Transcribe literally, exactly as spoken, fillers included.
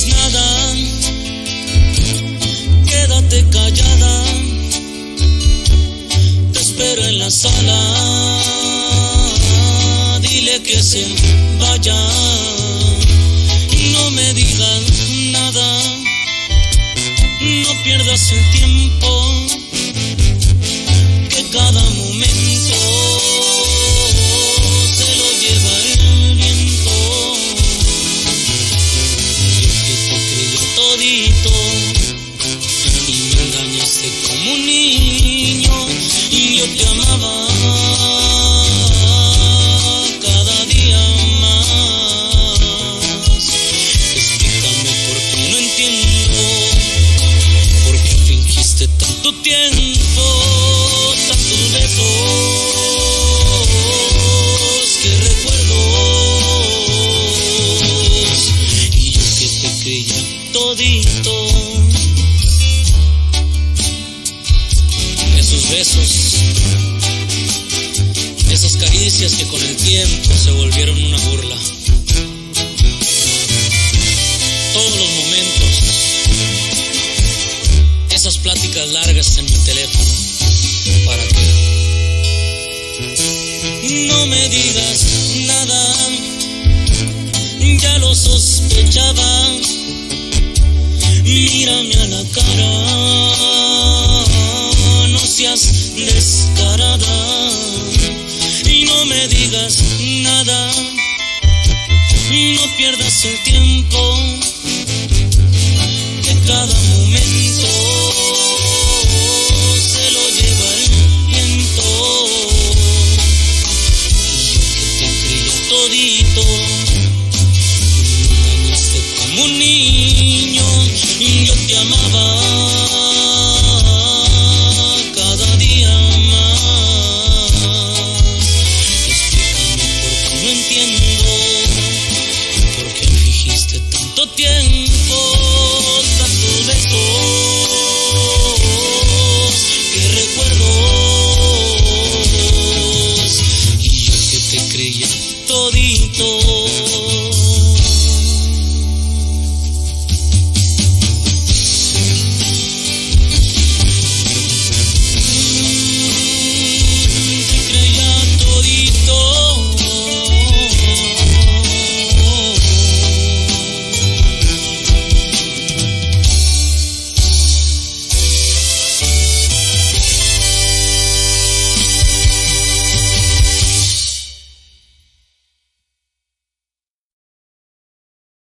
nada, quédate callada, te espero en la sala, dile que se vaya, no me digas nada, no pierdas el tiempo, que cada momento se lo lleva el viento. Yo que te creía todito y me engañaste como un niño, y yo te amaba cada día más. Explícame por qué no entiendo, por qué fingiste tanto tiempo, tantos besos que recuerdos, y yo que te creía todito. Esos besos, esas caricias que con el tiempo se volvieron una burla. Todos los momentos, esas pláticas largas en mi teléfono. ¿Para qué? No me digas nada, ya lo sospechaba. Mírame a la cara, no seas descarada, y no me digas nada, no pierdas el tiempo, que cada momento se lo lleva el viento. Y yo que te creía todito, me engañaste como un niño, y yo te amaba cada día más. Explícame por qué no entiendo, por qué fingiste tanto tiempo,